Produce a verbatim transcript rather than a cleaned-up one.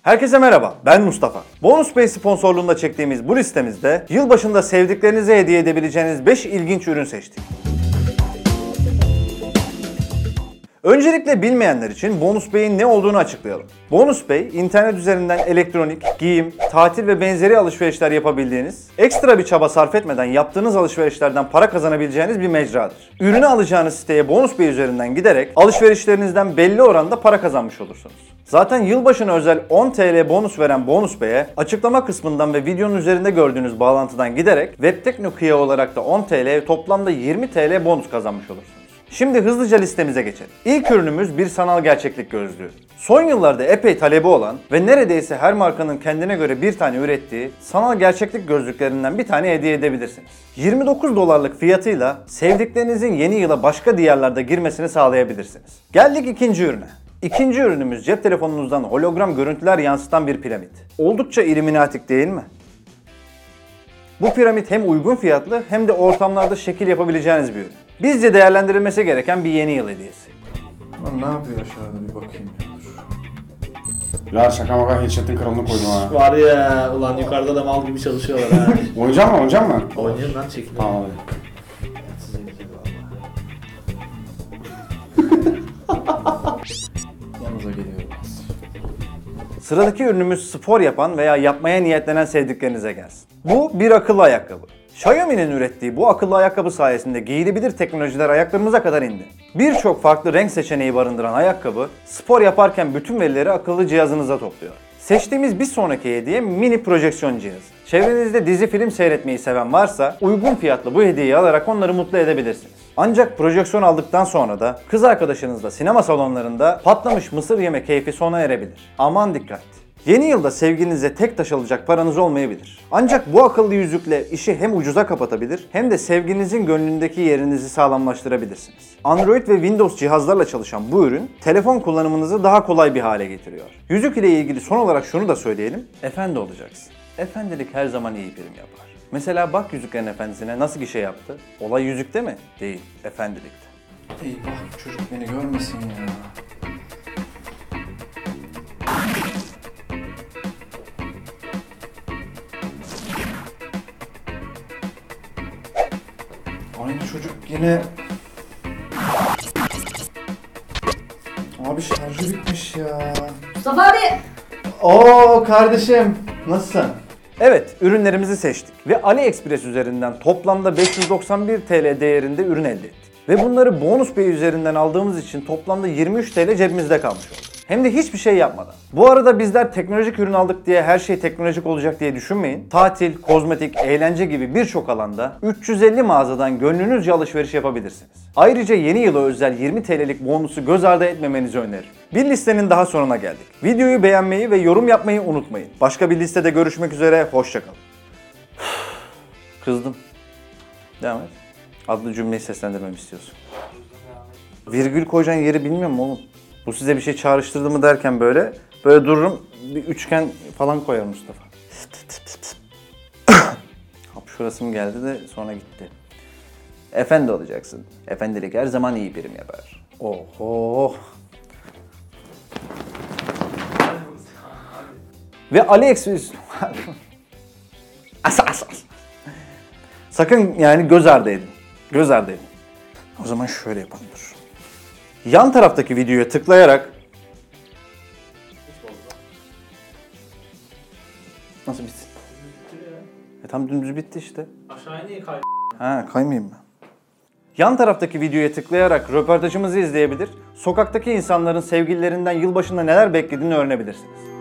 Herkese merhaba, ben Mustafa. BonusPay sponsorluğunda çektiğimiz bu listemizde yılbaşında sevdiklerinize hediye edebileceğiniz beş ilginç ürün seçtik. Öncelikle bilmeyenler için BonusPay'in ne olduğunu açıklayalım. BonusPay, internet üzerinden elektronik, giyim, tatil ve benzeri alışverişler yapabildiğiniz, ekstra bir çaba sarf etmeden yaptığınız alışverişlerden para kazanabileceğiniz bir mecradır. Ürünü alacağınız siteye BonusPay üzerinden giderek alışverişlerinizden belli oranda para kazanmış olursunuz. Zaten yılbaşına özel on TL bonus veren BonusPay'e açıklama kısmından ve videonun üzerinde gördüğünüz bağlantıdan giderek Webtekno Kıya olarak da on TL, toplamda yirmi TL bonus kazanmış olursunuz. Şimdi hızlıca listemize geçelim. İlk ürünümüz bir sanal gerçeklik gözlüğü. Son yıllarda epey talebi olan ve neredeyse her markanın kendine göre bir tane ürettiği sanal gerçeklik gözlüklerinden bir tane hediye edebilirsiniz. yirmi dokuz dolarlık fiyatıyla sevdiklerinizin yeni yıla başka diyarlarda girmesini sağlayabilirsiniz. Geldik ikinci ürüne. İkinci ürünümüz cep telefonunuzdan hologram görüntüler yansıtan bir piramit. Oldukça illuminatik değil mi? Bu piramit hem uygun fiyatlı hem de ortamlarda şekil yapabileceğiniz bir ürün. Bizce değerlendirilmesi gereken bir yeni yıl hediyesi. Lan ne yapıyor aşağıda bir bakayım ya. Ya şaka maka headshot'ın kralını koydum ha. Var ya, ulan yukarıda da mal gibi çalışıyorlar ha. Oynayacak mı oynayacak mı? Oynayın lan, çekin. Tamam hadi. Size güzel valla. Yanınıza geliyorum. Sıradaki ürünümüz spor yapan veya yapmaya niyetlenen sevdiklerinize gelsin. Bu bir akıllı ayakkabı. Xiaomi'nin ürettiği bu akıllı ayakkabı sayesinde giyilebilir teknolojiler ayaklarımıza kadar indi. Birçok farklı renk seçeneği barındıran ayakkabı, spor yaparken bütün verileri akıllı cihazınıza topluyor. Seçtiğimiz bir sonraki hediye mini projeksiyon cihazı. Çevrenizde dizi film seyretmeyi seven varsa uygun fiyatlı bu hediyeyi alarak onları mutlu edebilirsiniz. Ancak projeksiyon aldıktan sonra da kız arkadaşınızla sinema salonlarında patlamış mısır yeme keyfi sona erebilir. Aman dikkat! Yeni yılda sevgilinize tek taş alacak paranız olmayabilir. Ancak bu akıllı yüzükle işi hem ucuza kapatabilir hem de sevgilinizin gönlündeki yerinizi sağlamlaştırabilirsiniz. Android ve Windows cihazlarla çalışan bu ürün telefon kullanımınızı daha kolay bir hale getiriyor. Yüzük ile ilgili son olarak şunu da söyleyelim. Efendi olacaksın. Efendilik her zaman iyi prim yapar. Mesela bak Yüzüklerin Efendisi'ne nasıl gişe yaptı? Olay yüzükte mi? Değil, efendilikte. Eyvah, çocuk beni görmesin ya. Aynı çocuk yine... Abi şarjı bitmiş ya. Mustafa abi! Oo kardeşim, nasılsın? Evet, ürünlerimizi seçtik ve AliExpress üzerinden toplamda beş yüz doksan bir TL değerinde ürün elde ettik. Ve bunları BonusPay üzerinden aldığımız için toplamda yirmi üç TL cebimizde kalmış oldu. Hem de hiçbir şey yapmadan. Bu arada bizler teknolojik ürün aldık diye her şey teknolojik olacak diye düşünmeyin. Tatil, kozmetik, eğlence gibi birçok alanda üç yüz elli mağazadan gönlünüzce alışveriş yapabilirsiniz. Ayrıca yeni yıla özel yirmi TL'lik bonusu göz ardı etmemenizi öneririm. Bir listenin daha sonuna geldik. Videoyu beğenmeyi ve yorum yapmayı unutmayın. Başka bir listede görüşmek üzere, hoşçakalın. Kızdım. Devam et. Adlı cümleyi seslendirmemi istiyorsun. Virgül koyacağın yeri bilmiyorum mu oğlum? Bu size bir şey çağrıştırdı mı derken böyle, böyle dururum, bir üçgen falan koyar Mustafa. Hap şurası geldi de sonra gitti. Efendi olacaksın. Efendilik her zaman iyi prim yapar. Oho. Ve AliExpress... as, as, as. Sakın yani göz ardı edin. Göz ardı edin. O zaman şöyle yapalım dur. Yan taraftaki videoya tıklayarak... Nasıl bitsin? E tam dümdüz bitti işte. Aşağıya niye kay... Ha, kaymayayım ben. Yan taraftaki videoya tıklayarak röportajımızı izleyebilir, sokaktaki insanların sevgililerinden yılbaşında neler beklediğini öğrenebilirsiniz.